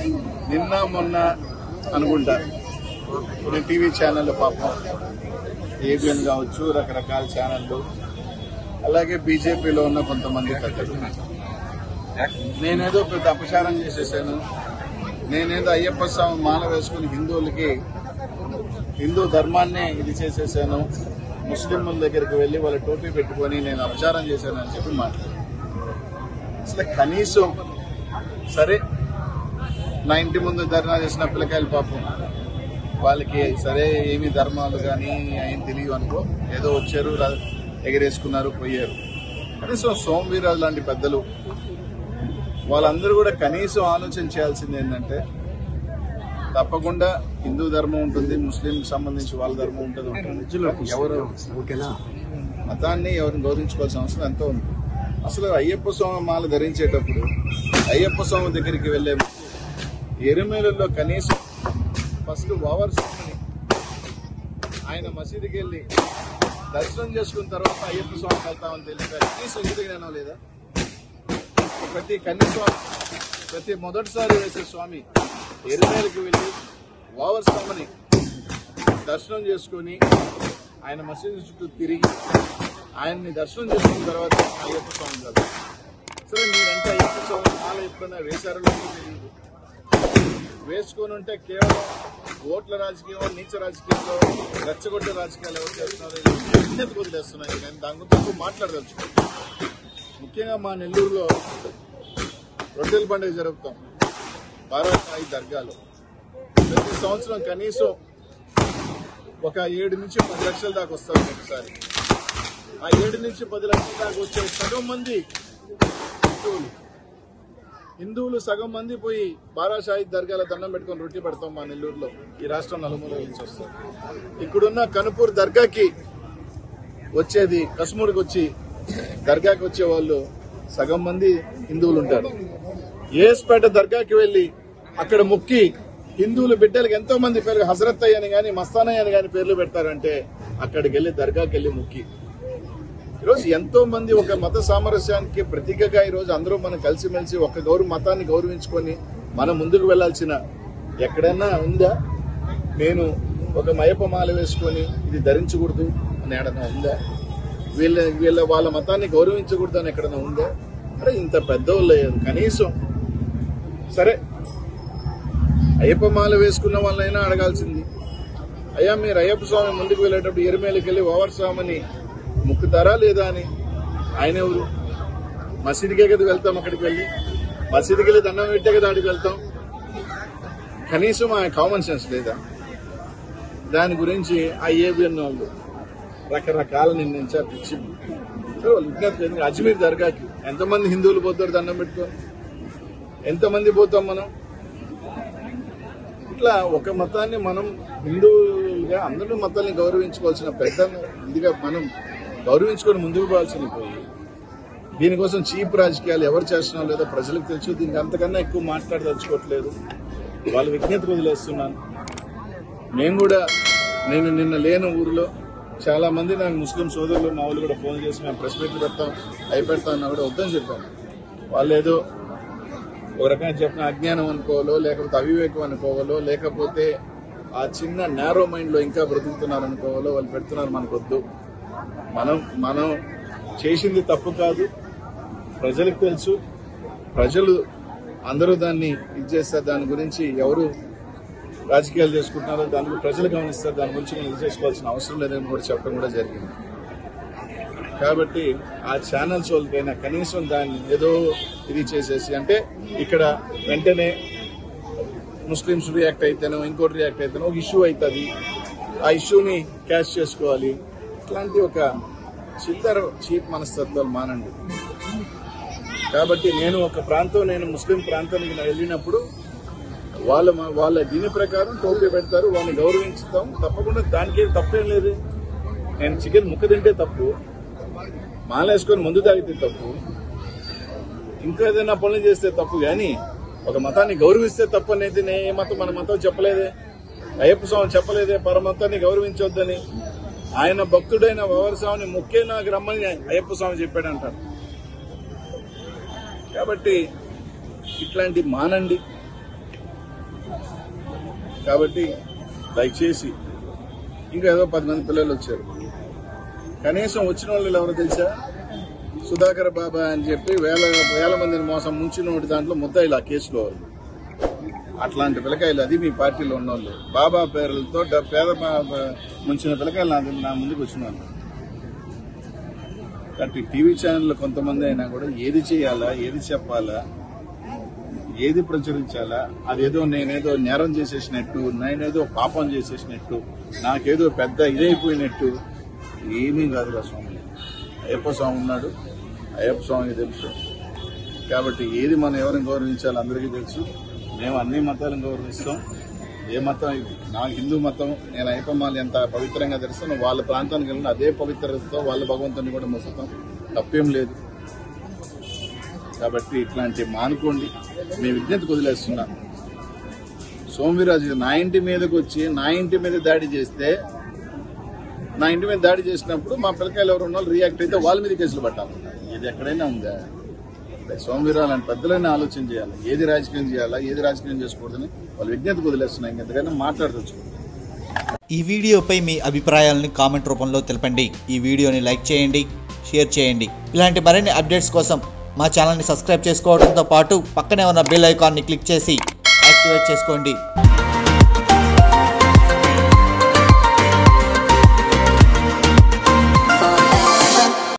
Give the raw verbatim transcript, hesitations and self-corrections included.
నిన్న మొన్న అనుకుంటా కొన్ని టీవీ ఛానళ్ళు పాపం ఏబిఎన్ కావచ్చు, రకరకాల ఛానళ్ళు, అలాగే బీజేపీలో ఉన్న కొంతమంది పెద్దలు నేనేదో పెద్ద అపచారం చేసేసాను, నేనేదో అయ్యప్ప స్వామి మాల వేసుకుని హిందువులకి హిందూ ధర్మాన్ని ఇది చేసేసాను, ముస్లింల దగ్గరికి వెళ్లి వాళ్ళ టోపీ పెట్టుకుని నేను అపచారం చేశాను అని చెప్పి మాట్లాడారు. అసలు కనీసం సరే నా ఇంటి ముందు ధర్నా చేసిన పిల్లకాయలు పాపం వాళ్ళకి సరే ఏమి ధర్మాలు కానీ ఏం తెలియదు అనుకో, ఏదో వచ్చారు ఎగరేసుకున్నారు పోయారు. కనీసం సోమవీరాజు లాంటి పెద్దలు వాళ్ళందరూ కూడా కనీసం ఆలోచన చేయాల్సింది ఏంటంటే తప్పకుండా హిందూ ధర్మం ఉంటుంది, ముస్లిం సంబంధించి వాళ్ళ ధర్మం ఉంటుంది ఉంటుంది ఎవరు మతాన్ని ఎవరిని గౌరవించుకోవాల్సిన అవసరం ఎంతో ఉంది. అసలు అయ్యప్ప స్వామి మాల ధరించేటప్పుడు అయ్యప్ప స్వామి దగ్గరికి వెళ్లే ఎరుమేలలో కనీసం ఫస్ట్ ఓవర్ స్వామిని ఆయన మసీదుకి వెళ్లి దర్శనం చేసుకున్న తర్వాత అయ్యప్ప స్వామికి వెళ్తామని తెలిపారు. కనీసం ఇంటి జ్ఞానం లేదా? ప్రతి కనీసం ప్రతి మొదటిసారి వేసే స్వామి ఎరుమేలకి వెళ్లి ఓవర్ స్వామిని దర్శనం చేసుకుని ఆయన మసీదు చుట్టూ తిరిగి ఆయన్ని దర్శనం చేసుకున్న తర్వాత అయ్యప్ప స్వామి కాదు. సరే మీరంటే అయ్యప్ప స్వామి మాల ఎప్పుడైనా వేశారో తెలియదు, వేసుకొని ఉంటే కేవలం ఓట్ల రాజకీయం, నీచ రాజకీయంలో రెచ్చగొట్టే రాజకీయాలు ఎవరు చేస్తున్నారు విజ్ఞప్తి వదిలేస్తున్నాయి. నేను దాని గురించి మాట్లాడదలుచుకున్నాను. ముఖ్యంగా మా నెల్లూరులో రొట్టెల పండుగ జరుపుతాం బారాసాయి దర్గాలో. ప్రతి సంవత్సరం కనీసం ఒక ఏడు నుంచి పది లక్షల దాకా వస్తారు ఒకసారి. ఆ ఏడు నుంచి పది లక్షల దాకా వచ్చే సగం మంది హిందువులు హిందువులు సగం మంది పోయి బారాసాయి దర్గాల దండం పెట్టుకుని రొట్టి పెడతాం మా నెల్లూరులో. ఈ రాష్ట్రం నలుమూల నుంచి వస్తారు. ఇక్కడున్న కనుపూర్ దర్గాకి వచ్చేది కశ్మూర్కి వచ్చి దర్గాకి వచ్చే వాళ్ళు సగం మంది హిందువులు ఉంటారు. ఏస్పేట దర్గాకి వెళ్లి అక్కడ మొక్కి హిందువులు బిడ్డలకు ఎంతో మంది పేరు హజరత్ అయ్య అని కానీ మస్తానయ్య అని కానీ పేర్లు పెడతారంటే అక్కడికి వెళ్లి దర్గాకి వెళ్లి మొక్కి. ఈరోజు ఎంతో మంది ఒక మత సామరస్యానికి ప్రతీకగా ఈరోజు అందరూ మనం కలిసిమెలిసి ఒక గౌరవ మతాన్ని గౌరవించుకొని మనం ముందుకు వెళ్లాల్సిన ఎక్కడైనా ఉందా? నేను ఒక మయప మాల వేసుకొని ఇది ధరించకూడదు అని ఎక్కడైనా ఉందా? వీళ్ళ వీళ్ళ వాళ్ళ మతాన్ని గౌరవించకూడదు అని ఎక్కడైనా ఉందా? అరే ఇంత పెద్దవాళ్ళు కనీసం సరే అయ్యప్ప మాల వేసుకున్న వాళ్ళైనా అడగాల్సింది, అయ్యా మీరు అయ్యప్ప స్వామి ముందుకు వెళ్ళేటప్పుడు ఎరుమేలకి వెళ్ళి ఓవర్ స్వామిని ముక్కుతారా లేదా అని. ఆయన ఎవరు? మసీదుకే కదా వెళ్తాం, అక్కడికి వెళ్ళి మసీదుకి వెళ్ళి దండం పెట్టే కదా అడిగి వెళ్తాం. కనీసం ఆ కామన్ సెన్స్ లేదా? దాని గురించి ఆ ఏబిఎన్ వాళ్ళు రకరకాల నిర్ణయించారు. పిచ్చి విజ్ఞప్తి. అజ్మీర్ దర్గాకి ఎంతమంది హిందువులు పోతారు దండం పెట్టుకో? ఎంతమంది పోతాం మనం? ఇట్లా ఒక మతాన్ని మనం హిందువులుగా అందరూ మతాన్ని గౌరవించుకోవాల్సిన పెద్ద ఇదిగా మనం గౌరవించుకొని ముందుకు పోవాల్సింది పోయి దీనికోసం చీప్ రాజకీయాలు ఎవరు చేస్తున్నారో లేదో ప్రజలకు తెలుసు. దీనికి అంతకన్నా ఎక్కువ మాట్లాడదలుచుకోవట్లేదు. వాళ్ళు విజ్ఞప్తి వదిలేస్తున్నాను. నేను కూడా నేను నిన్న లేని ఊరిలో చాలా మంది నాకు ముస్లిం సోదరులు మా వాళ్ళు కూడా ఫోన్ చేసి మేము ప్రెస్ మీట్లు పెడతాం అయి పెడతాం అన్నా కూడా వద్దని చెప్పాను. వాళ్ళు ఏదో ఒక రకంగా చెప్పిన అజ్ఞానం అనుకోవాలో లేకపోతే అవివేకం అనుకోవాలో లేకపోతే ఆ చిన్న నేరో మైండ్ లో ఇంకా బ్రతుకుతున్నారు అనుకోవాలో వాళ్ళు పెడుతున్నారు. మనకొద్దు. మనం మనం చేసింది తప్పు కాదు, ప్రజలకు తెలుసు. ప్రజలు అందరూ దాన్ని ఇది చేస్తారు. దాని గురించి ఎవరు రాజకీయాలు చేసుకుంటున్నారో దాని ప్రజలు గమనిస్తారు. దాని గురించి మనం ఇది చేసుకోవాల్సిన అవసరం లేదని కూడా చెప్పడం కూడా జరిగింది. కాబట్టి ఆ ఛానల్స్ వాళ్ళకైనా కనీసం దాన్ని ఏదో ఇది చేసేసి అంటే ఇక్కడ వెంటనే ముస్లిమ్స్ రియాక్ట్ అయితేనో ఇంకోటి రియాక్ట్ అయితేనో ఒక ఇష్యూ అవుతుంది. ఆ ఇష్యూని క్యాష్ చేసుకోవాలి. ఇట్లాంటి ఒక చిల్లర చీప్ మనస్తత్వాలు మానండి. కాబట్టి నేను ఒక ప్రాంతం నేను ముస్లిం ప్రాంతానికి వెళ్ళినప్పుడు వాళ్ళ వాళ్ళ దీని ప్రకారం టోపీ పెడతారు, వాళ్ళని గౌరవించుతాం. తప్పకుండా దానికి తప్పేం లేదు. నేను చికెన్ ముక్క తింటే తప్పు, మాల వేసుకొని ముందు తాగితే తప్పు, ఇంకా ఏదైనా పనులు చేస్తే తప్పు. కానీ ఒక మతాన్ని గౌరవిస్తే తప్పు అనేది ఏ మతం మన మతం చెప్పలేదే. అయ్యప్ప స్వామి చెప్పలేదే పరమతాన్ని గౌరవించొద్దని. ఆయన భక్తుడైన ఓవర్ స్వామిని ముఖ్య నాకు రమ్మని అయ్యప్ప స్వామి చెప్పాడంటారు. కాబట్టి ఇట్లాంటి మానండి. కాబట్టి దయచేసి ఇంకా ఏదో పది మంది పిల్లలు వచ్చారు, కనీసం వచ్చిన వాళ్ళు ఎవరో తెలుసా? సుధాకర్ బాబా అని చెప్పి వేల వేల మందిని మోసం ముంచిన ఒకటి దాంట్లో ముద్దాయిలు ఆ కేసులో. అట్లాంటి పిల్లకాయలు అది మీ పార్టీలో ఉన్నోళ్ళు. బాబా పేర్లతో పేద ముంచిన పిల్లకాయలు నా నా ముందుకు వచ్చిన వాళ్ళు. కాబట్టి టీవీ ఛానల్లో కొంతమంది అయినా కూడా ఏది చేయాలా, ఏది చెప్పాలా, ఏది ప్రచురించాలా, అదేదో నేనేదో నేరం చేసేసినట్టు, నేనేదో పాపం చేసేసినట్టు, నాకేదో పెద్ద ఇదైపోయినట్టు ఏమీ కాదురా స్వామి. అయ్యప్ప స్వామి ఉన్నాడు, అయ్యప్ప స్వామికి తెలుసు. కాబట్టి ఏది మనం ఎవరిని గౌరవించాలో అందరికీ తెలుసు. మేము అన్ని మతాలను గౌరవిస్తాం. ఏ మతం ఇది? నాకు హిందూ మతం, నేను అయ్యప్ప మాల ఎంత పవిత్రంగా తెలుస్తాను. వాళ్ళ ప్రాంతానికి వెళ్ళిన అదే పవిత్రతతో వాళ్ళ భగవంతుని కూడా మొక్కుతాం, తప్పేం లేదు. కాబట్టి ఇట్లాంటివి మానుకోండి. మీ విజ్ఞతకు వదిలేస్తున్నా. సోమవీరాజు నా ఇంటి మీదకి వచ్చి నా ఇంటి మీద దాడి చేస్తే, నా ఇంటి మీద దాడి చేసినప్పుడు మా పిల్లకాయలు ఎవరు ఉన్న వాళ్ళు రియాక్ట్ అయితే వాళ్ళ మీద కేసులు పట్టాలి. ఇది ఎక్కడైనా ఉందా? సోమవీరాజు లాంటి పెద్దలైనా ఆలోచన చేయాలి. ఏది రాజకీయం చేయాలా, ఏది రాజకీయం చేసుకోవద్దని వాళ్ళు విజ్ఞతకు వదిలేస్తున్నాయి. ఇంకెంతకైనా మాట్లాడవచ్చు. ఈ వీడియోపై మీ అభిప్రాయాలను కామెంట్ రూపంలో తెలపండి. ఈ వీడియోని లైక్ చేయండి, షేర్ చేయండి. ఇలాంటి మరిన్ని అప్డేట్స్ కోసం మా ఛానల్ని సబ్స్క్రైబ్ చేసుకోవడంతో పాటు పక్కనే ఉన్న బెల్ ఐకాన్ని క్లిక్ చేసి యాక్టివేట్ చేసుకోండి.